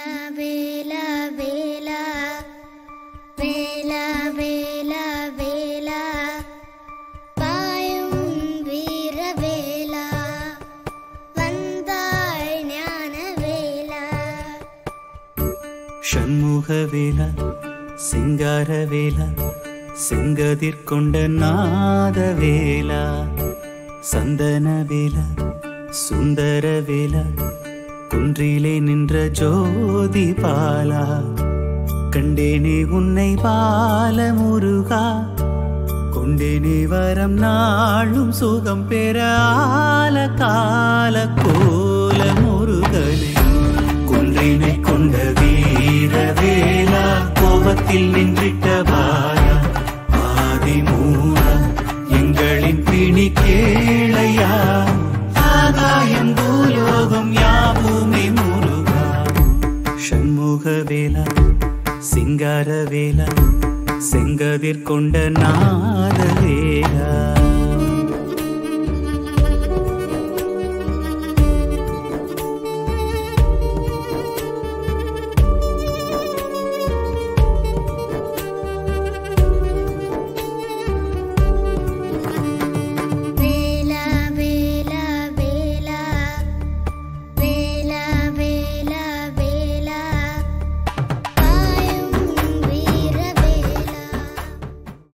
ஷண்முகவேலா சிங்காரவேலா செங்கதிர்கொண்ட நாதவேலா சந்தனவேலா சுந்தரவேலா குன்றிலே நின்ற ஜோதி பாலா கண்டேனே உன்னை பால முருகா கொண்டேனே வரம் நாளும் சுகம் பெற ஆல கால கோல முருகனே குன்றினை கொண்ட வீரவேலா கோபத்தில் நின்றிட்ட பாலா ஆதிமூலா எங்களின் பிணி கேளையா ஆகாயம் பூலோகம் யாவுமே முருகா ஷண்முகவேலா சிங்காரவேலா செங்கதிர்கொண்ட நாதவேலா